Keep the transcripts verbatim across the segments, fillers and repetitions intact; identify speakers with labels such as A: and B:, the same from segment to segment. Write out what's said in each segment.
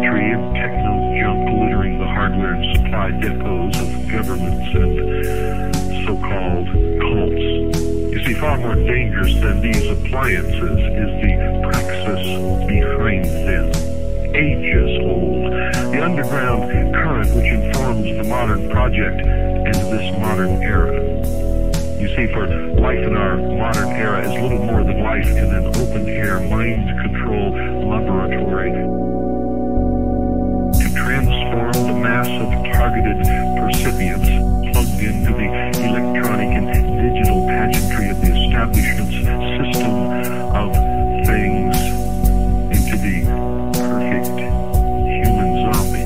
A: gadgetry and techno junk littering the hardware and supply depots of governments and so-called cults. You see, far more dangerous than these appliances is the praxis behind them. Ages old, the underground current which informs the modern project and this modern era. You see, for life in our modern era is little more than life in an open-air mind control laboratory. To transform the mass of targeted percipients plugged into the electronic and digital pageantry of the establishment's system of things into the perfect human zombie.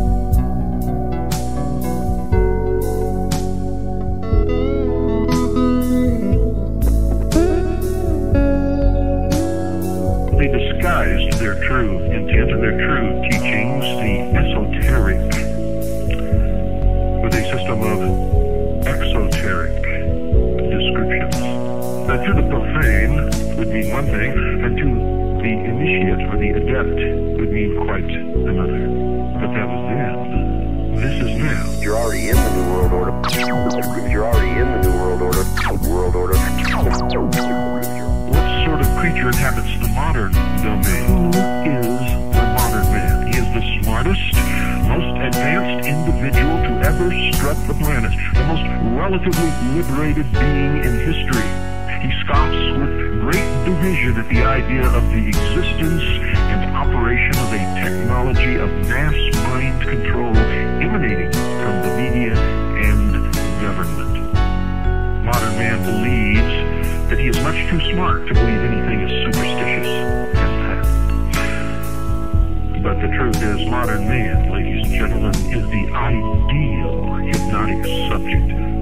A: They disguised their true intent and their true teachings, the esoteric, with a system of exoteric descriptions. Now, to the profane would mean one thing, and to the initiate or the adept would mean quite another. But that was then. This is now.
B: You're already in the New World Order. You're already in the New World Order. World Order.
A: What sort of creature inhabits the modern domain? Who is the modern man? He is the smartest, most advanced individual to ever strut the planet, the most relatively liberated being in history. He scoffs with great derision at the idea of the existence and operation of a technology of mass mind control emanating from the media and government. Modern man believes that he is much too smart to believe anything as superstitious as that. But the truth is, modern man, ladies and gentlemen, is the ideal hypnotic subject